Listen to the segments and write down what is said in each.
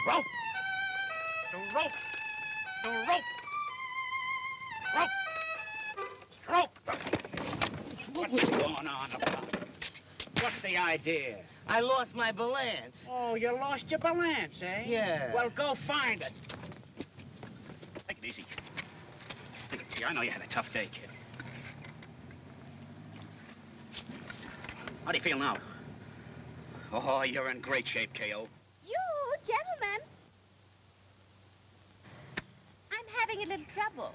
Rope! The rope! The rope! Rope! Rope! What's going on up there? What's the idea? I lost my balance. Oh, you lost your balance, eh? Yeah. Well, go find it. Take it easy. Take it easy. I know you had a tough day, kid. How do you feel now? Oh, you're in great shape, K.O. You, gentlemen. I'm having a little trouble.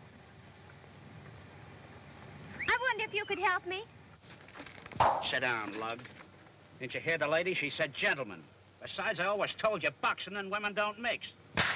I wonder if you could help me. Sit down, lug. Didn't you hear the lady? She said gentlemen. Besides, I always told you boxing and women don't mix.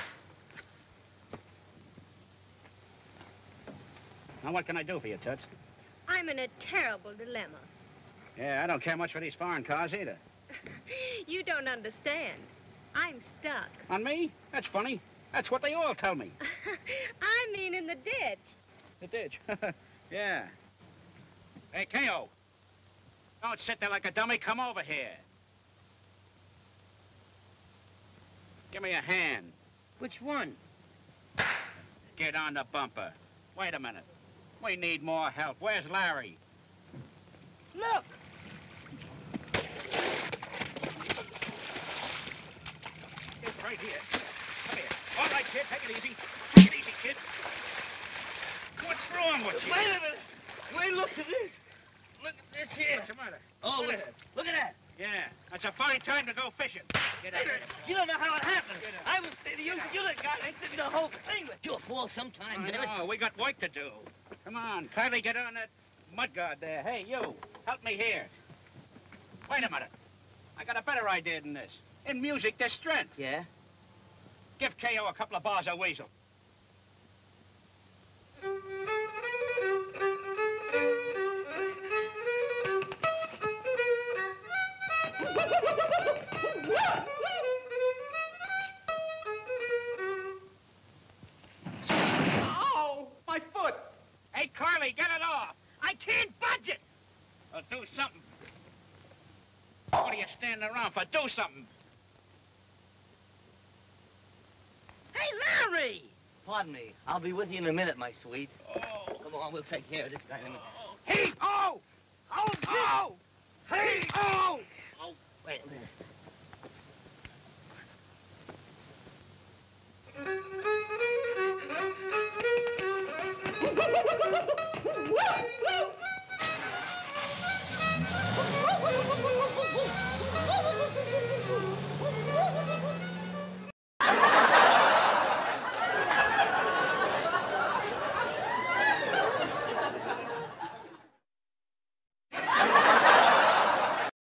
Now, what can I do for you, Toots? I'm in a terrible dilemma. Yeah, I don't care much for these foreign cars either. You don't understand. I'm stuck. On me? That's funny. That's what they all tell me. I mean in the ditch. The ditch? Yeah. Hey, K.O. Don't sit there like a dummy. Come over here. Give me a hand. Which one? Get on the bumper. Wait a minute. We need more help. Where's Larry? Look! It's right here. Come here. All right, kid. Take it easy. Take it easy, kid. What's wrong with you? Wait a minute. Wait, look at this. Look at this here. What's the matter? Oh, look at that. Yeah, that's a fine time to go fishing. Get out of here. You don't know how it happened. Get out. I was saying you the guy that did the whole thing. But you'll fall sometime, I know. We got work to do. Come on. Kindly get on that mud guard there. Hey, you. Help me here. Wait a minute. I got a better idea than this. In music, there's strength. Yeah? Give K.O. a couple of bars of Weasel. Ow! My foot! Hey, Carly, get it off. I can't budge it. Well, do something. What are you standing around for? Do something. Hey, Larry! Pardon me. I'll be with you in a minute, my sweet. Oh. Come on, we'll take care of this guy in a minute. Hey! Oh! Oh! Oh! Hey! Oh! Oh, wait a minute.